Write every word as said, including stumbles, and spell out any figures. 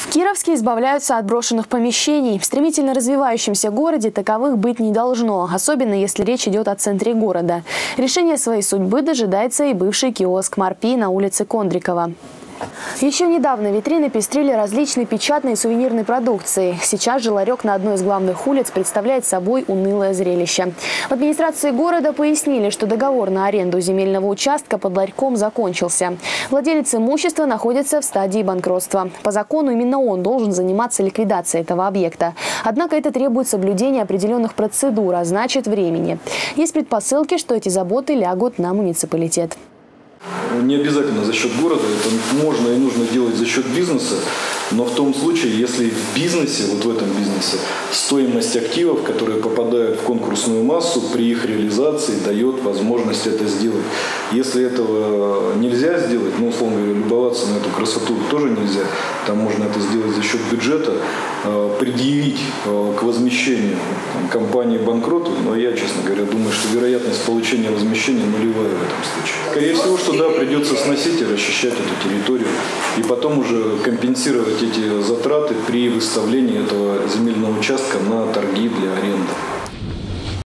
В Кировске избавляются от брошенных помещений. В стремительно развивающемся городе таковых быть не должно, особенно если речь идет о центре города. Решение своей судьбы дожидается и бывший киоск «Марпи» на улице Кондрикова. Еще недавно витрины пестрили различной печатной и сувенирной продукцией. Сейчас же ларек на одной из главных улиц представляет собой унылое зрелище. В администрации города пояснили, что договор на аренду земельного участка под ларьком закончился. Владелец имущества находится в стадии банкротства. По закону именно он должен заниматься ликвидацией этого объекта. Однако это требует соблюдения определенных процедур, а значит времени. Есть предпосылки, что эти заботы лягут на муниципалитет. Не обязательно за счет города, это можно и нужно делать за счет бизнеса, но в том случае, если в бизнесе, вот в этом бизнесе, стоимость активов, которые попадают в конкурсную массу, при их реализации дает возможность это сделать. Если этого нельзя сделать, ну, условно говоря, любоваться на эту красоту тоже нельзя, там можно это сделать за счет бюджета, предъявить к возмещению компании банкроту, но я, честно говоря, думаю, что вероятность получения возмещения нулевая в этом случае. Скорее всего, что да, придется сносить и расчищать эту территорию, и потом уже компенсировать эти затраты при выставлении этого земельного участка на торги для аренды.